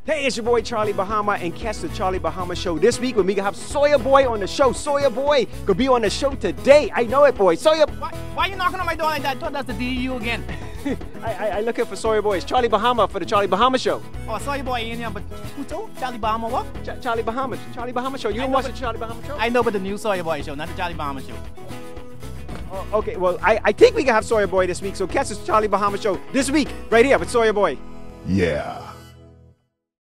Hey, it's your boy Charlie Bahama, and catch the Charlie Bahama show this week when we gonna have Sawyerboy on the show. Sawyerboy could be on the show today. I know it, boy. Sawyer. Why are you knocking on my door like that? I thought that's the DU again. I looking for Sawyerboy. It's Charlie Bahama for the Charlie Bahama show. Oh, Sawyerboy in here, but who told? Charlie Bahama what? Charlie Bahama show. You don't watch the Charlie Bahama show? I know, but the new Sawyerboy show, not the Charlie Bahama show. Oh, okay, well, I think we can have Sawyerboy this week, so catch the Charlie Bahama show this week, right here with Sawyerboy. Yeah.